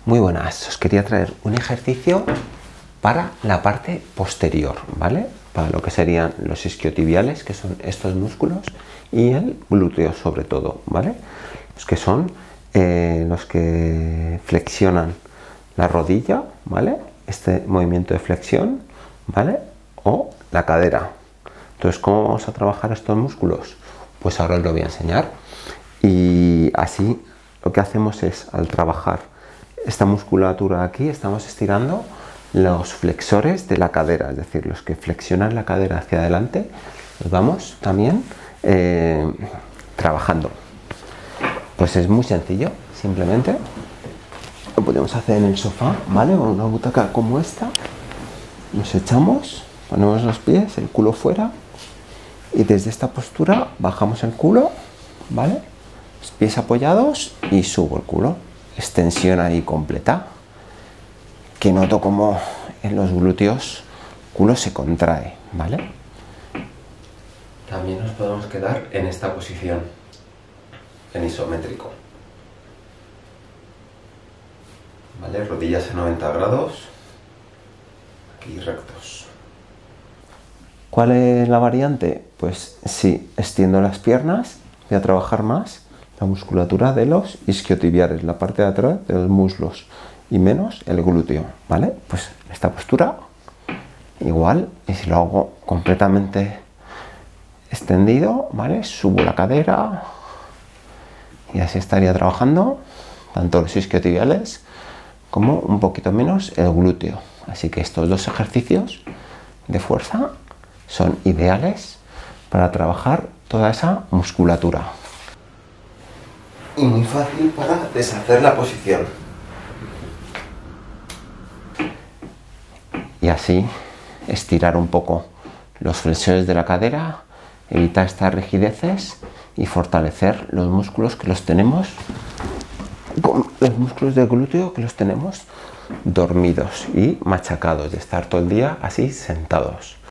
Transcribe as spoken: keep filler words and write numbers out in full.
Muy buenas, os quería traer un ejercicio para la parte posterior, ¿vale? Para lo que serían los isquiotibiales, que son estos músculos, y el glúteo sobre todo, ¿vale? Los que son eh, los que flexionan la rodilla, ¿vale? Este movimiento de flexión, ¿vale? O la cadera. Entonces, ¿cómo vamos a trabajar estos músculos? Pues ahora os lo voy a enseñar. Y así lo que hacemos es, al trabajar esta musculatura aquí, estamos estirando los flexores de la cadera, es decir, los que flexionan la cadera hacia adelante, los vamos también eh, trabajando. Pues es muy sencillo, simplemente lo podemos hacer en el sofá, ¿vale? Con una butaca como esta, nos echamos, ponemos los pies, el culo fuera, y desde esta postura bajamos el culo, ¿vale? Los pies apoyados y subo el culo. Extensión ahí completa, que noto como en los glúteos el culo se contrae, ¿vale? También nos podemos quedar en esta posición, en isométrico, ¿vale? Rodillas en noventa grados, aquí rectos. ¿Cuál es la variante? Pues si extiendo las piernas, voy a trabajar más la musculatura de los isquiotibiales, la parte de atrás de los muslos, y menos el glúteo, ¿vale? Pues esta postura igual, y si lo hago completamente extendido, ¿vale? Subo la cadera y así estaría trabajando tanto los isquiotibiales como un poquito menos el glúteo. Así que estos dos ejercicios de fuerza son ideales para trabajar toda esa musculatura. Y muy fácil para deshacer la posición. Y así estirar un poco los flexores de la cadera, evitar estas rigideces y fortalecer los músculos que los tenemos, los músculos del glúteo que los tenemos dormidos y machacados de estar todo el día así sentados.